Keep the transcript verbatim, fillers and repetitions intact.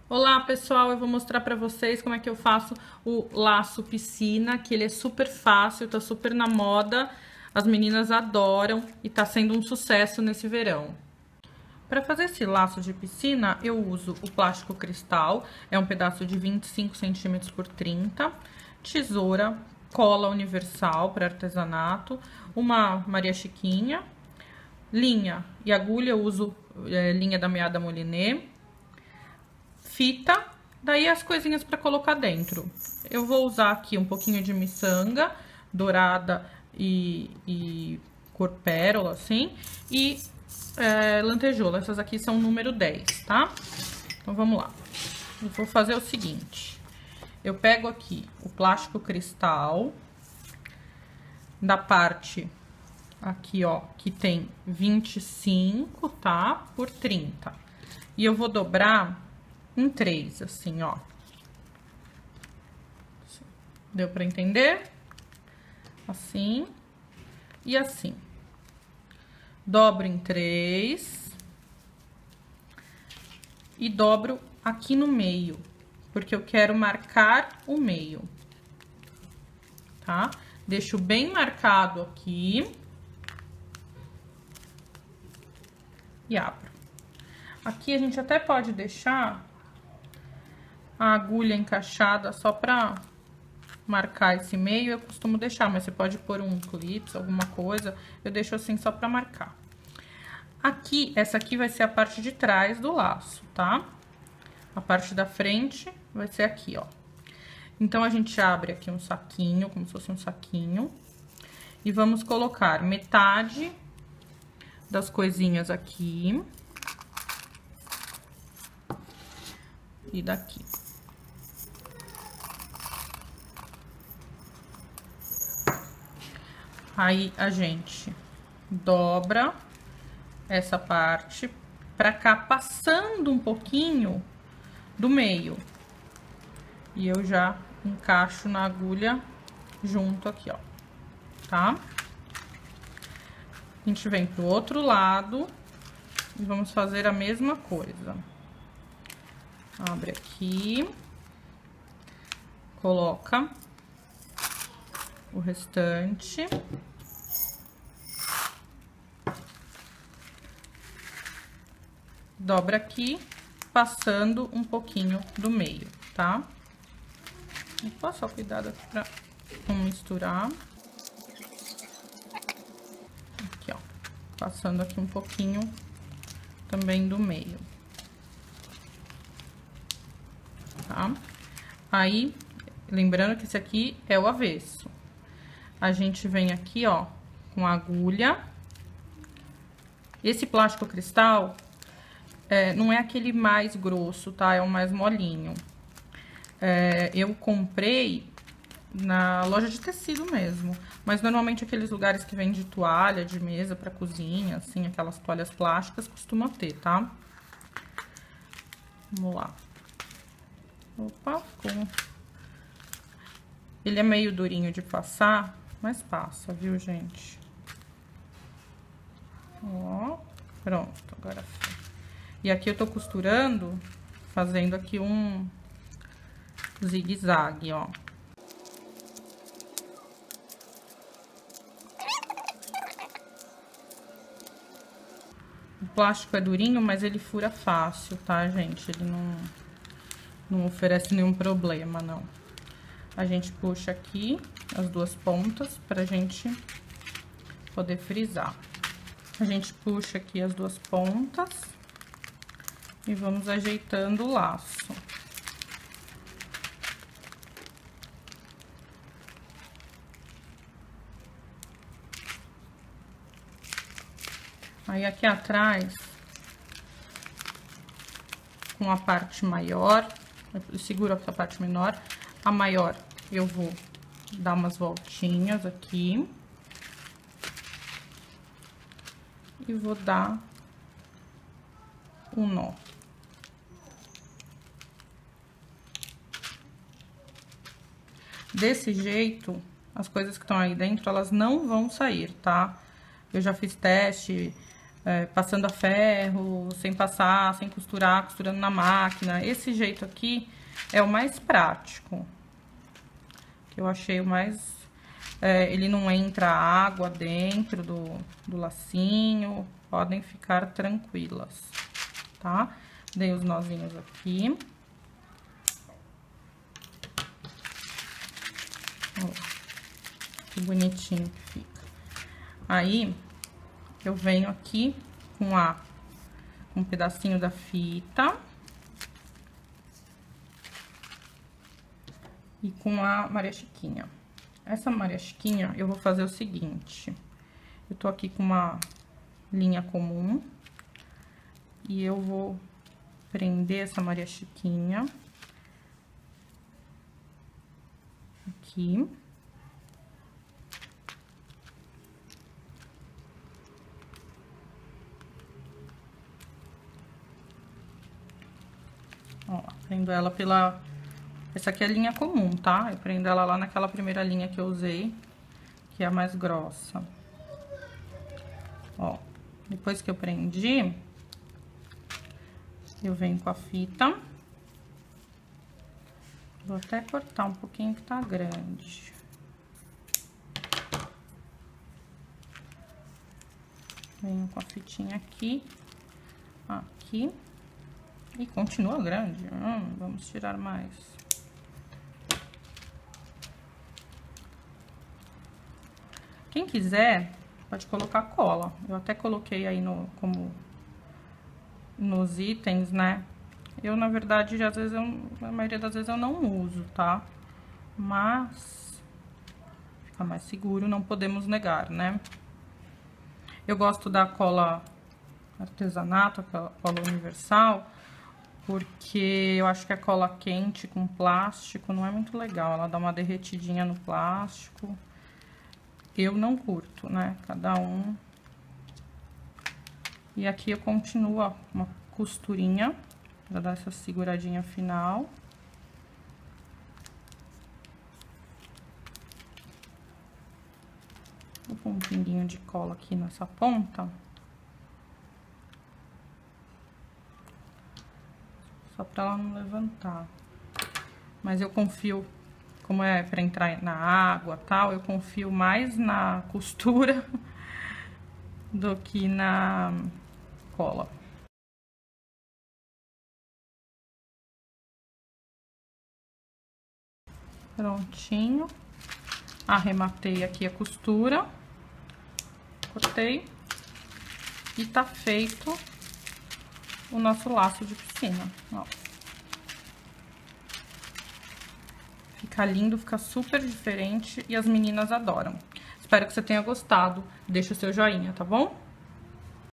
Olá pessoal, eu vou mostrar pra vocês como é que eu faço o laço piscina, que ele é super fácil, tá super na moda, as meninas adoram e tá sendo um sucesso nesse verão. Para fazer esse laço de piscina, eu uso o plástico cristal, é um pedaço de vinte e cinco centímetros por trinta, tesoura, cola universal para artesanato, uma Maria Chiquinha, linha e agulha, eu uso é, linha da meada Moliné, fita, daí as coisinhas para colocar dentro. Eu vou usar aqui um pouquinho de miçanga dourada e, e cor pérola, assim, e é, lantejoula. Essas aqui são número dez, tá? Então, vamos lá. Eu vou fazer o seguinte. Eu pego aqui o plástico cristal, da parte aqui, ó, que tem vinte e cinco, tá? Por trinta. E eu vou dobrar em três, assim, ó. Deu pra entender? Assim e assim. Dobro em três e dobro aqui no meio, porque eu quero marcar o meio, tá? Deixo bem marcado aqui e abro. Aqui a gente até pode deixar a agulha encaixada só pra marcar esse meio, eu costumo deixar, mas você pode pôr um clips, alguma coisa, eu deixo assim só pra marcar. Aqui, essa aqui vai ser a parte de trás do laço, tá? A parte da frente vai ser aqui, ó. Então, a gente abre aqui um saquinho, como se fosse um saquinho, e vamos colocar metade das coisinhas aqui e daqui. Aí, a gente dobra essa parte pra cá, passando um pouquinho do meio. E eu já encaixo na agulha junto aqui, ó, tá? A gente vem pro outro lado e vamos fazer a mesma coisa. Abre aqui, coloca o restante. Dobra aqui, passando um pouquinho do meio, tá? Vou só cuidado aqui pra não misturar. Aqui, ó. Passando aqui um pouquinho também do meio. Tá? Aí, lembrando que esse aqui é o avesso. A gente vem aqui, ó, com a agulha. Esse plástico cristal... É, não é aquele mais grosso, tá? É o mais molinho. É, eu comprei na loja de tecido mesmo. Mas, normalmente, aqueles lugares que vende toalha de mesa pra cozinha, assim, aquelas toalhas plásticas, costuma ter, tá? Vamos lá. Opa, ficou... Ele é meio durinho de passar, mas passa, viu, gente? Ó, pronto, agora foi. E aqui eu tô costurando, fazendo aqui um zigue-zague, ó. O plástico é durinho, mas ele fura fácil, tá, gente? Ele não, não oferece nenhum problema, não. A gente puxa aqui as duas pontas pra gente poder frisar. A gente puxa aqui as duas pontas. E vamos ajeitando o laço. Aí, aqui atrás, com a parte maior, eu seguro essa parte menor, a maior eu vou dar umas voltinhas aqui. E vou dar um nó. Desse jeito, as coisas que estão aí dentro, elas não vão sair, tá? Eu já fiz teste, é, passando a ferro, sem passar, sem costurar, costurando na máquina. Esse jeito aqui é o mais prático, que eu achei o mais... É, ele não entra água dentro do, do lacinho, podem ficar tranquilas, tá? Dei os nozinhos aqui. Ó, que bonitinho que fica. Aí, eu venho aqui com a um pedacinho da fita e com a Maria Chiquinha. Essa Maria Chiquinha, eu vou fazer o seguinte: eu tô aqui com uma linha comum e eu vou prender essa Maria Chiquinha aqui. Ó, prendo ela pela... Essa aqui é a linha comum, tá? Eu prendo ela lá naquela primeira linha que eu usei, que é a mais grossa. Ó, depois que eu prendi, eu venho com a fita. Vou até cortar um pouquinho que tá grande. Venho com a fitinha aqui, aqui. E continua grande. Hum, vamos tirar mais. Quem quiser, pode colocar cola. Eu até coloquei aí no, como nos itens, né? Eu, na verdade, às vezes, eu, a maioria das vezes eu não uso, tá? Mas fica mais seguro, não podemos negar, né? Eu gosto da cola artesanato, aquela cola universal, porque eu acho que a cola quente com plástico não é muito legal. Ela dá uma derretidinha no plástico. Eu não curto, né? Cada um. E aqui eu continuo, ó, uma costurinha pra dar essa seguradinha final. Vou pôr um pinguinho de cola aqui nessa ponta. Só pra ela não levantar. Mas eu confio, como é pra entrar na água e tal, eu confio mais na costura do que na cola. Prontinho. Arrematei aqui a costura. Cortei. E tá feito o nosso laço de piscina, ó. Fica lindo, fica super diferente e as meninas adoram. Espero que você tenha gostado. Deixa o seu joinha, tá bom?